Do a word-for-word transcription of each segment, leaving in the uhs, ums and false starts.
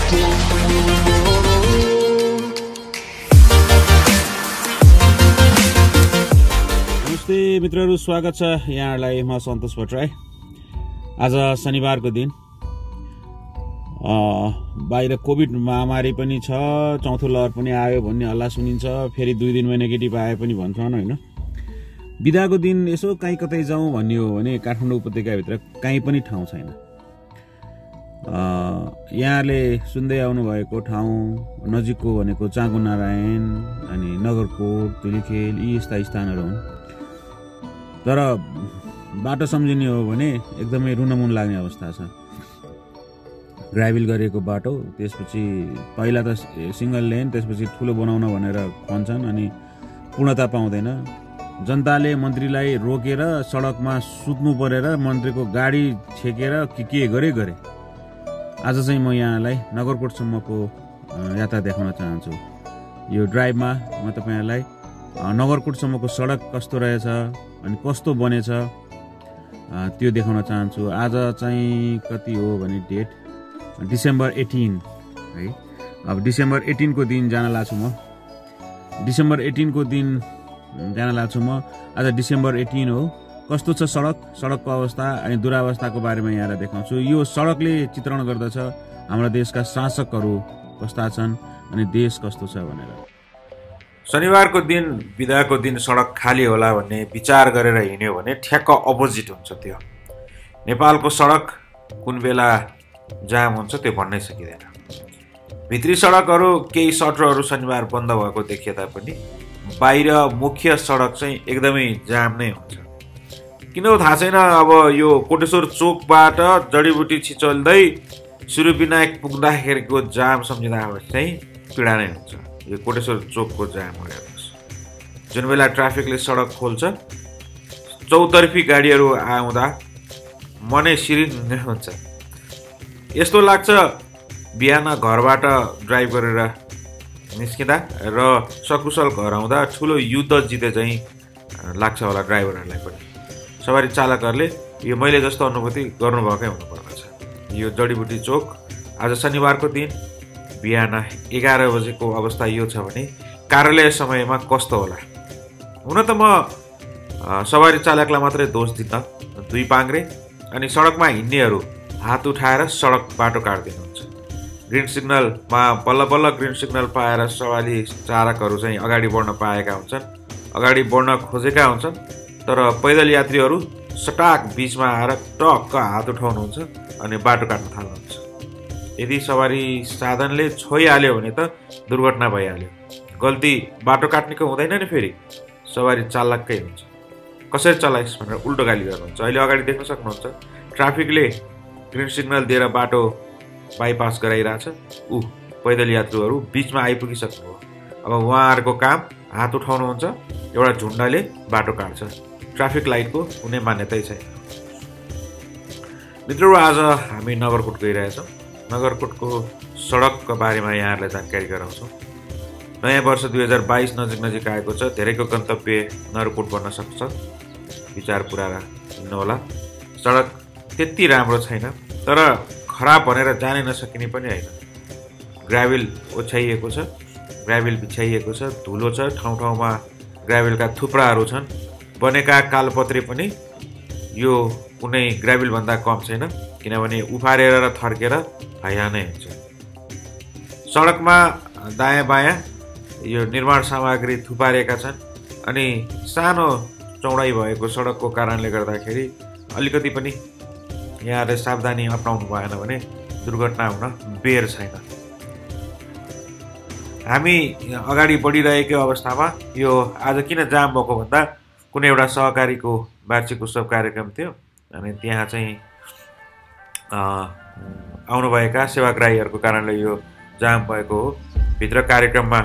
नमस्ते मित्रहरू, स्वागत छ यहाँहरूलाई। म सन्तोष भट्टराई। आज शनिबारको दिन, बाहिर कोभिड महामारी पनि छ, चौथो लहर पनि आयो भन्ने हल्ला सुनिन्छ। फेरि दुई दिनमा नेगेटिभ आए पनि भन्छन् होइन। बिदाको दिन यसो कहीँ कतै जाउँ भन्ने हो भने काठमाडौँ उपत्यकाभित्र कहीँ पनि ठाउँ छैन। यहाँले सुन्दै आउनुभएको ठाउँ नजिकको भनेको चाँगु नारायण अनि नगरकोट, धुलिखेल यी यस्ता स्थानहरू हुन्। तर बाटो सम्झिने हो भने एकदमै रुनमुन लाग्ने अवस्था छ। ग्राभेल गरेको बाटो, त्यसपछि पहिला त सिङ्गल लेन, त्यसपछि ठुलो बनाउन भनेर भन्छन् अनि पूर्णता पाउँदैन। जनताले मन्त्रीलाई रोकेर सडकमा सुत्नु परेर मन्त्रीको गाडी छेकेर के के गरे गरे आज चाहिँ म यहाँलाई नगरकोटसम्मको यात्रा देखाउन चाहन्छु। यो ड्राइभमा म तपाईँहरूलाई नगरकोटसम्मको सडक कस्तो रहेछ अनि कस्तो बनेछ त्यो देखाउन चाहन्छु। आज चाहिँ कति हो भने डेट डिसेम्बर एटिन है। अब डिसेम्बर एटिनको दिन जान लाग्छु म। डिसेम्बर एटिनको दिन जान लाग्छु म। आज डिसेम्बर एटिन हो। कस्तो छ सडक, सडकको अवस्था अनि दुरावस्थाको बारेमा यहाँलाई देखाउँछु। यो सडकले चित्रण गर्दछ हाम्रो देशका शासकहरू कस्ता छन् अनि देश कस्तो छ भनेर। शनिबारको दिन, बिदाको दिन सडक खाली होला भन्ने विचार गरेर हिँड्यो भने ठ्याक्क अपोजिट हुन्छ। त्यो नेपालको सडक कुन बेला जाम हुन्छ त्यो भन्नै सकिँदैन। भित्री सडकहरू केही सटरहरू शनिबार बन्द भएको देखिए तापनि बाहिर मुख्य सडक चाहिँ एकदमै जाम नै हुन्छ। किन हो थाहा छैन। अब यो कोटेश्वर चोकबाट जडीबुटी छिचल्दै सूर्यविनायक पुग्दाखेरिको जाम सम्झिँदा चाहिँ पीडा नै हुन्छ। यो कोटेश्वर चोकको जाम हो हेर्नुहोस्। जुन बेला ट्राफिकले सडक खोल्छ, चौतर्फी गाडीहरू आउँदा मनै सिरिङ हुन्छ। यस्तो लाग्छ बिहान घरबाट ड्राइभ गरेर निस्किँदा र सकुशल घर आउँदा ठुलो युद्ध जिते चाहिँ लाग्छ होला ड्राइभरहरूलाई पनि। सवारी चालकहरूले यो मैले जस्तो अनुभूति गर्नुभएकै हुनुपर्दछ। यो जडीबुटी चोक आज शनिबारको दिन बिहान एघार बजेको अवस्था यो छ भने कार्यालय समयमा कस्तो होला। हुन त म सवारी चालकलाई मात्रै दोष दिन्न, दुई पाङ्ग्रे अनि सडकमा हिँड्नेहरू हात उठाएर सडक बाटो काटिदिनुहुन्छ। ग्रिन सिग्नलमा बल्ल बल्ल ग्रिन सिग्नल पाएर सवारी चालकहरू चाहिँ अगाडि बढ्न पाएका हुन्छन्, अगाडि बढ्न खोजेका हुन्छन्। तर पैदल यात्रीहरू सटाक बिचमा आएर टक्क हात उठाउनुहुन्छ अनि बाटो काट्न थाल्नुहुन्छ। यदि सवारी साधनले छोइहाल्यो भने त दुर्घटना भइहाल्यो। गल्ती बाटो काट्नेको हुँदैन नि, फेरि सवारी चालककै हुन्छ। कसरी चलाइस् भनेर उल्टो गाली गर्नुहुन्छ। अहिले अगाडि देख्न सक्नुहुन्छ ट्राफिकले ग्रिन सिग्नल दिएर बाटो बाइपास गराइरहेछ। ऊ पैदल यात्रुहरू बिचमा आइपुगिसक्नु हो। अब उहाँहरूको काम हात उठाउनुहुन्छ, एउटा झुन्डाले बाटो काट्छ। ट्राफिक लाइटको कुनै मान्यतै छैन। मित्रहरू, आज हामी नगरकोट गइरहेछौँ। नगरकोटको सडकको बारेमा यहाँहरूलाई जानकारी गराउँछौँ। नयाँ वर्ष दुई हजार बाइस नजिक नजिक आएको छ। धेरैको गन्तव्य नगरकोट बन्न सक्छ। विचार पुरा हिँड्नुहोला। सडक त्यति राम्रो छैन, तर खराब भनेर जानै नसकिने पनि होइन। ग्राभेल ओछ्याइएको छ, ग्राभेल बिछ्याइएको छ, धुलो छ, ठाउँ ठाउँमा ग्राभेलका थुप्राहरू छन्। बनेका कालपत्रे पनि यो कुनै ग्राभेलभन्दा कम छैन, किनभने उफारेर र थर्केर हैया नै हुन्छ। सडकमा दायाँ बायाँ यो निर्माण सामग्री थुपारेका छन् अनि सानो चौडाइ भएको सडकको कारणले गर्दाखेरि अलिकति पनि यहाँले सावधानी अपनाउनु भएन भने दुर्घटना हुन बेर छैन। हामी अगाडि बढिरहेको अवस्थामा यो आज किन जाम भएको भन्दा कुनै एउटा सहकारीको वार्षिक उत्सव कार्यक्रम थियो अनि त्यहाँ चाहिँ आउनुभएका सेवाग्राहीहरूको कारणले यो जाम भएको हो। भित्र कार्यक्रममा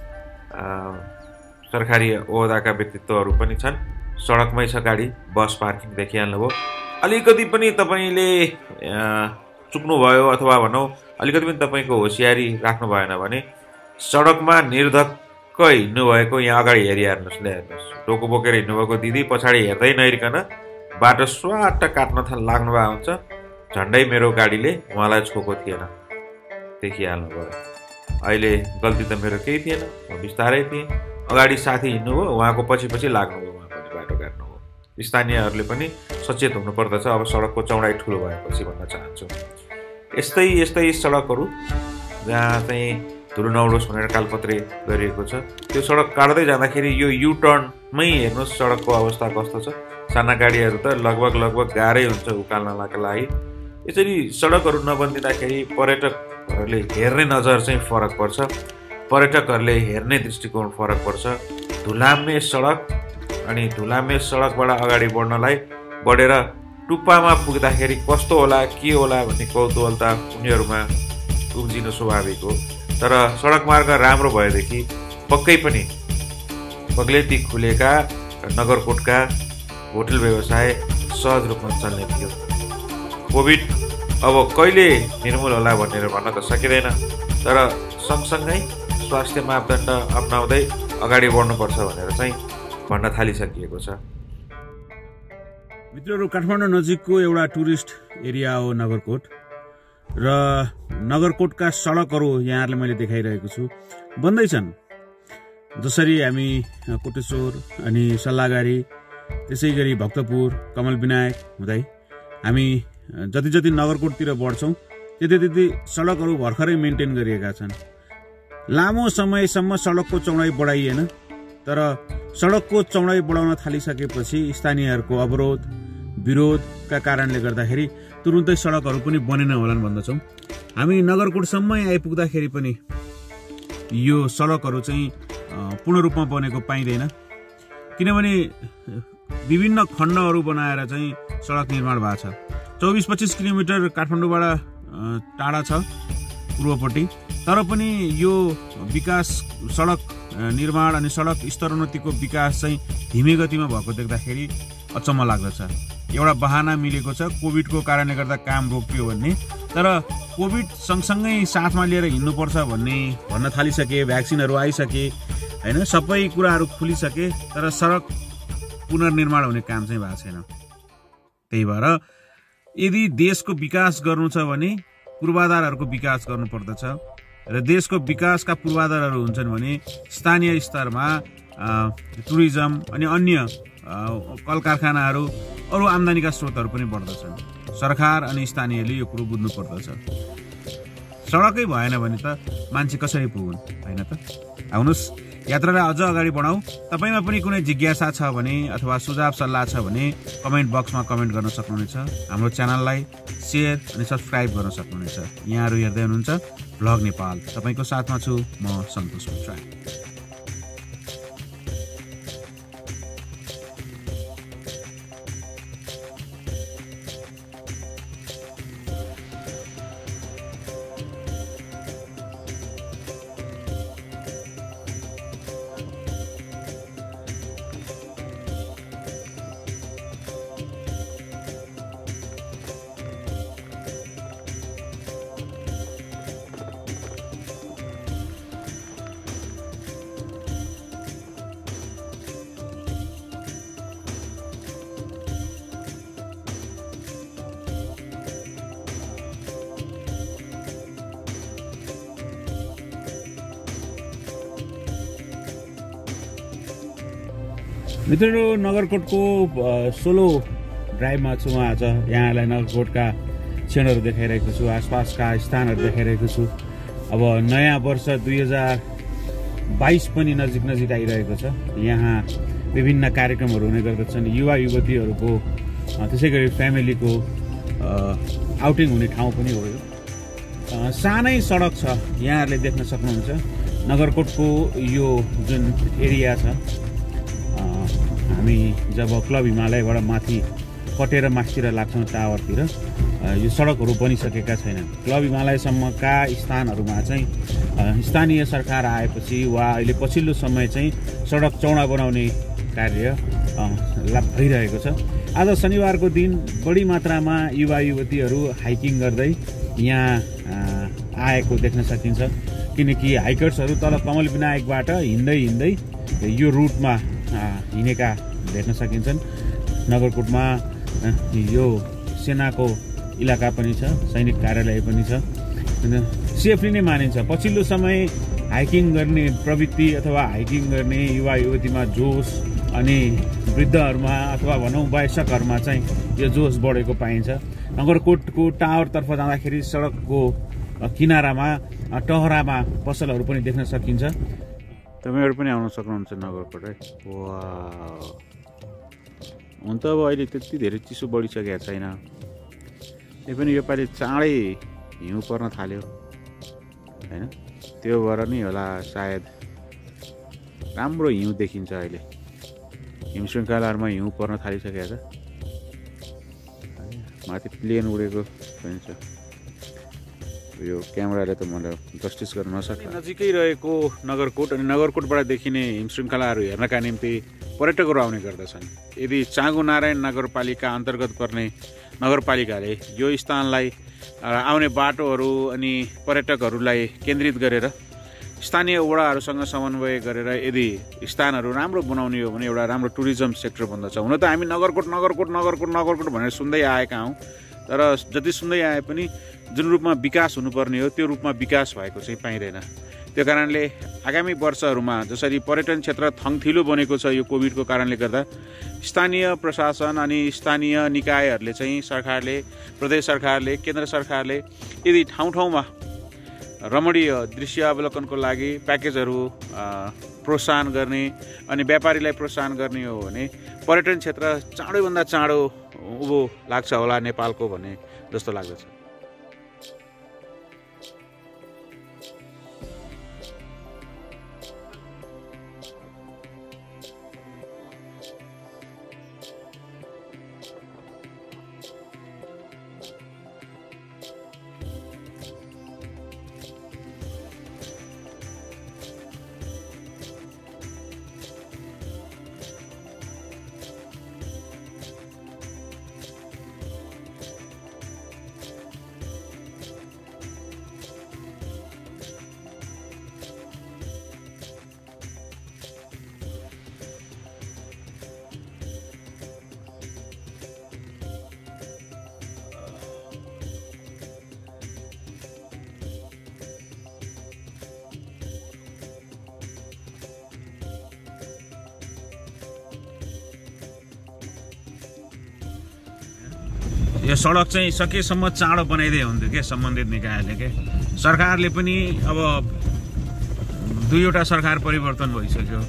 सरकारी ओहदाका व्यक्तित्वहरू पनि छन्। सडकमै छ गाडी, बस पार्किङ देखिहाल्नुभयो। अलिकति पनि तपाईँले चुक्नुभयो अथवा भनौँ अलिकति पनि तपाईँको होसियारी राख्नु भएन भने सडकमा निर्धक्क हिँड्नुभएको यहाँ अगाडि हेरिहाल्नुहोस्। ले हेर्नुहोस्, टोको बोकेर हिँड्नुभएको दिदी पछाडि हेर्दै नहेरिकन बाटो स्वाट काट्न लाग्नु भएको हुन्छ। झन्डै मेरो गाडीले उहाँलाई छोएको थिएन। देखिहाल्नुभयो। अहिले गल्ती त मेरो केही थिएन, म बिस्तारै थिएँ। अगाडि साथी हिँड्नुभयो, उहाँको पछि पछि लाग्नुभयो, उहाँ पनि बाटो काट्नुभयो। स्थानीयहरूले पनि सचेत हुनुपर्दछ अब सडकको चौडाइ ठुलो भएपछि भन्न चाहन्छु। यस्तै यस्तै सडकहरू जहाँ चाहिँ धुलो नउडोस् भनेर कालपत्रे गरिएको छ, त्यो सडक काट्दै जाँदाखेरि यो यु टर्नमै हेर्नुहोस् सडकको अवस्था कस्तो छ। साना गाडीहरू त लगभग लगभग गाह्रै हुन्छ उकाल्नका लागि। यसरी सडकहरू नबनिदिँदाखेरि पर्यटकहरूले हेर्ने नजर चाहिँ फरक पर्छ, पर्यटकहरूले हेर्ने दृष्टिकोण फरक पर्छ। धुलाम्ने सडक अनि धुलाम्ने सडकबाट अगाडि बढ्नलाई बढेर टुप्पामा पुग्दाखेरि कस्तो होला के होला भन्ने कौतूहलता उनीहरूमा उब्जिनु स्वाभाविक हो। तर सडक मार्ग राम्रो भएदेखि पक्कै पनि बग्लेती खुलेका नगरकोटका होटल व्यवसाय सहज रूपमा चल्ने थियो। कोभिड अब कहिले निर्मूल होला भनेर भन्न त सकिँदैन, तर सँगसँगै स्वास्थ्य मापदण्ड अपनाउँदै अगाडि बढ्नुपर्छ भनेर चाहिँ भन्न थालिसकिएको छ। मित्रहरू, काठमाडौँ नजिकको एउटा टुरिस्ट एरिया हो नगरकोट र नगरकोटका सडकहरू यहाँहरूलाई मैले देखाइरहेको छु, बन्दैछन्। जसरी हामी कोटेश्वर अनि सल्लाहगारी, त्यसै गरी भक्तपुर, कमल विनायक हुँदै हामी जति जति नगरकोटतिर बढ्छौँ त्यति त्यति सडकहरू भर्खरै मेन्टेन गरिएका छन्। लामो समयसम्म सडकको चौडाइ बढाइएन, तर सडकको चौडाइ बढाउन थालिसकेपछि स्थानीयहरूको अवरोध विरोधका कारणले गर्दाखेरि तुरुन्तै सडकहरू पनि बनेन होलान् भन्दछौँ। हामी नगरकोटसम्म आइपुग्दाखेरि पनि यो सडकहरू चाहिँ पूर्ण रूपमा बनेको पाइँदैन, किनभने विभिन्न खण्डहरू बनाएर चाहिँ सडक निर्माण भएको छ। चौबिस पच्चिस किलोमिटर काठमाडौँबाट टाढा छ पूर्वपट्टि, तर पनि यो विकास सडक निर्माण अनि सडक स्तरोन्नतिको विकास चाहिँ धीमे गतिमा भएको देख्दाखेरि अचम्म लाग्दछ। एउटा बहाना मिलेको छ कोभिडको कारणले गर्दा काम रोकियो भन्ने, तर कोभिड सँगसँगै साथमा लिएर हिँड्नुपर्छ भन्ने भन्न थालिसके, भ्याक्सिनहरू आइसके होइन, सबै कुराहरू खुलिसके, तर सडक पुनर्निर्माण हुने काम चाहिँ भएको छैन। त्यही भएर यदि देशको विकास गर्नु छ भने पूर्वाधारहरूको विकास गर्नुपर्दछ र देशको विकासका पूर्वाधारहरू हुन्छन् भने स्थानीय स्तरमा टुरिज्म अनि अन्य कल कारखानाहरू, अरू आम्दानीका स्रोतहरू पनि बढ्दछन्। सरकार अनि स्थानीयले यो कुरो बुझ्नु पर्दछ। सडकै भएन भने त मान्छे कसरी पुगुन्, होइन त? आउनुहोस्, यात्रालाई अझ अगाडि बढाउँ। तपाईँमा पनि कुनै जिज्ञासा छ भने अथवा सुझाव सल्लाह छ भने कमेन्ट बक्समा कमेन्ट गर्न सक्नुहुनेछ। हाम्रो च्यानललाई सेयर अनि सब्सक्राइब गर्न सक्नुहुनेछ। यहाँहरू हेर्दै हुनुहुन्छ भ्लग नेपाल। तपाईँको साथमा छु म सन्तोष भट्टराई। मित्रहरू, नगरकोटको सोलो ड्राइभमा छु म आज। यहाँलाई नगरकोटका क्षणहरू देखाइरहेको छु, आसपासका स्थानहरू देखाइरहेको छु। अब नयाँ वर्ष दुई हजार बाइस पनि नजिक नजिक आइरहेको छ। यहाँ विभिन्न कार्यक्रमहरू हुने गर्दछन्। युवा युवतीहरूको त्यसै गरी फ्यामिलीको आउटिङ हुने ठाउँ पनि हो। यो सानै सडक छ, यहाँहरूले देख्न सक्नुहुन्छ। नगरकोटको यो जुन एरिया छ, हामी जब क्लब हिमालयबाट माथि कटेर माथितिर लाग्छौँ टावरतिर, यो सडकहरू बनिसकेका छैनन्। क्लब हिमालयसम्मका स्थानहरूमा चाहिँ स्थानीय सरकार आएपछि वा अहिले पछिल्लो समय चाहिँ सडक चौडा बनाउने कार्य भइरहेको छ। आज शनिबारको दिन बढी मात्रामा युवा युवतीहरू हाइकिङ गर्दै यहाँ आएको देख्न सकिन्छ, किनकि हाइकर्सहरू तल कमल विनायकबाट हिँड्दै हिँड्दै यो रुटमा हिँडेका देख्न सकिन्छन्। नगरकोटमा यो सेनाको इलाका पनि छ, सैनिक कार्यालय पनि छ। सेफली नै मानिन्छ। पछिल्लो समय हाइकिङ गर्ने प्रवृत्ति अथवा हाइकिङ गर्ने युवा युवतीमा जोस अनि वृद्धहरूमा अथवा भनौँ वयस्कहरूमा चाहिँ यो जोस बढेको पाइन्छ। नगरकोटको टावरतर्फ जाँदाखेरि सडकको किनारामा टहरामा पसलहरू पनि देख्न सकिन्छ। तपाईँहरू पनि आउन सक्नुहुन्छ नगरकोट है। वा हुन त अब अहिले त्यति धेरै चिसो बढिसकेको छैन, त्यही पनि योपालि चाँडै हिउँ पर्न थाल्यो होइन, त्यो भएर नि होला सायद राम्रो हिउँ देखिन्छ। अहिले हिम श्रृङ्खलाहरूमा हिउँ पर्न थालिसकेको छ, माथि प्लेन उडेको पनि छ। यो क्यामेराले त मलाई जस्टिस गर्न नसक्छ। नजिकै रहेको नगरकोट अनि नगरकोटबाट देखिने हिम श्रृङ्खलाहरू हेर्नका निम्ति पर्यटकहरू आउने गर्दछन्। यदि चाँगु नारायण नगरपालिका अन्तर्गत पर्ने नगरपालिकाले यो स्थानलाई आउने बाटोहरू अनि पर्यटकहरूलाई केन्द्रित गरेर स्थानीय वडाहरूसँग समन्वय गरेर यदि स्थानहरू राम्रो बनाउने हो भने एउटा राम्रो टुरिज्म सेक्टर बन्दछ। हुन त हामी नगरकोट नगरकोट नगरकोट नगरकोट भनेर सुन्दै आएका हौँ, तर जति सुन्दै आए पनि जुन रूपमा विकास हुनुपर्ने हो त्यो रूपमा विकास भएको चाहिँ पाइँदैन। त्यो कारणले आगामी वर्षहरूमा जसरी पर्यटन क्षेत्र थङथिलो बनेको छ यो कोभिडको कारणले गर्दा, स्थानीय प्रशासन अनि स्थानीय निकायहरूले चाहिँ सरकारले, प्रदेश सरकारले, केन्द्र सरकारले यदि ठाउँ ठाउँमा रमणीय दृश्य अवलोकनको लागि प्याकेजहरू प्रोत्साहन गर्ने अनि व्यापारीलाई प्रोत्साहन गर्ने हो भने पर्यटन क्षेत्र चाँडैभन्दा चाँडो उँभो लाग्छ होला नेपालको भन्ने जस्तो लाग्दछ। यो सडक चाहिँ सकेसम्म चाँडो बनाइदिए हुन्थ्यो क्या सम्बन्धित निकायले के। सरकारले पनि अब दुईवटा सरकार परिवर्तन भइसक्यो,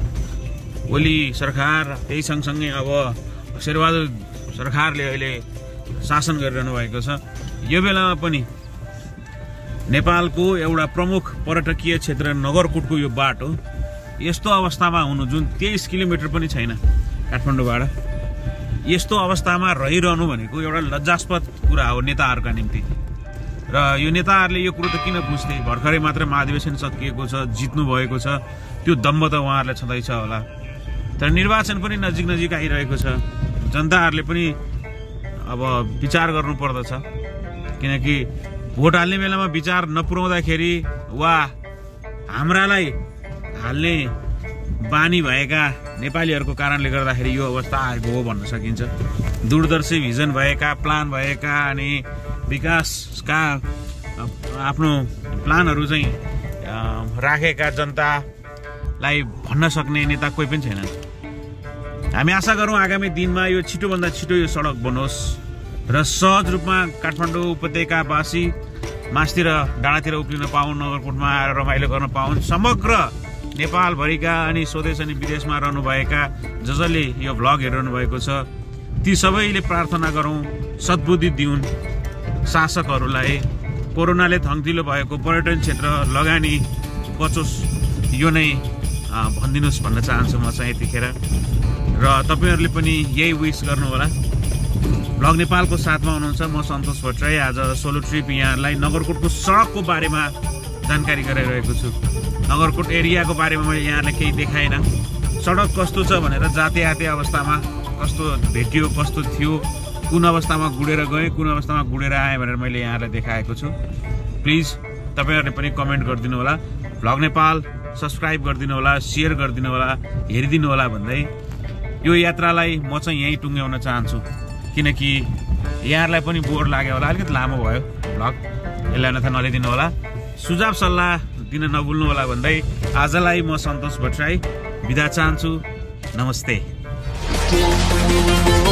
ओली सरकार त्यही सँगसँगै अब शेरबहादुर सरकारले अहिले शासन गरिरहनु भएको छ। यो बेलामा पनि नेपालको एउटा प्रमुख पर्यटकीय क्षेत्र नगरकोटको यो बाटो यस्तो अवस्थामा हुनु, जुन तेइस किलोमिटर पनि छैन काठमाडौँबाट, यस्तो अवस्थामा रहिरहनु भनेको एउटा लज्जास्पद कुरा हो नेताहरूका निम्ति। र यो नेताहरूले यो कुरो त किन बुझ्थे? भर्खरै मात्र महाधिवेशन सकिएको छ, जित्नु भएको छ, त्यो दम्ब त उहाँहरूलाई छँदैछ होला। तर निर्वाचन पनि नजिक नजिक आइरहेको छ, जनताहरूले पनि अब विचार गर्नु पर्दछ। किनकि भोट हाल्ने बेलामा विचार नपुर्याउँदाखेरि वा हाम्रालाई हाल्ने बानी भएका नेपालीहरूको कारणले गर्दाखेरि यो अवस्था आएको हो भन्न सकिन्छ। दूरदर्शी भिजन भएका, प्लान भएका अनि विकासका आफ्नो प्लानहरू चाहिँ राखेका जनतालाई भन्न सक्ने नेता कोही पनि छैनन्। हामी आशा गरौँ आगामी दिनमा यो छिटोभन्दा छिटो यो सडक बनोस् र सहज रूपमा काठमाडौँ उपत्यकावासी मासतिर डाँडातिर उक्लिन पाउन्, नगरकोटमा आएर रमाइलो गर्न पाउन्। समग्र नेपालभरिका अनि स्वदेश अनि विदेशमा रहनुभएका ज जसले यो भ्लग हेरिरहनु भएको छ ती सबैले प्रार्थना गरौँ, सद्बुद्धि दिउन् शासकहरूलाई। कोरोनाले थङथिलो भएको पर्यटन क्षेत्र लगानी बचोस्, यो नै भनिदिनुहोस् भन्न चाहन्छु म चाहिँ यतिखेर। र तपाईँहरूले पनि यही विश गर्नुहोला। भ्लग नेपालको साथमा हुनुहुन्छ, म सन्तोष भट्टराई। आज सोलो ट्रिप यहाँहरूलाई नगरकोटको सडकको बारेमा जानकारी गराइरहेको छु। नगरकोट एरियाको बारेमा मैले यहाँलाई केही देखाएन, सडक कस्तो छ भनेर जाते आते अवस्थामा कस्तो भेटियो, कस्तो थियो, कुन अवस्थामा गुडेर गएँ, कुन अवस्थामा गुडेर आएँ भनेर मैले यहाँलाई देखाएको छु। प्लिज तपाईँहरूले पनि कमेन्ट गरिदिनु होला, भ्लग नेपाल सब्सक्राइब गरिदिनु होला, सेयर गरिदिनु होला, हेरिदिनु होला भन्दै यो यात्रालाई म चाहिँ यहीँ टुङ्ग्याउन चाहन्छु। किनकि यहाँहरूलाई पनि बोर लाग्यो होला, अलिकति लामो भयो भ्लग, यसलाई अन्यथा नलिदिनु होला। सुझाव सल्लाह दिन नभुल्नु होला भन्दै आजलाई म सन्तोष भट्टराई बिदा चाहन्छु। नमस्ते।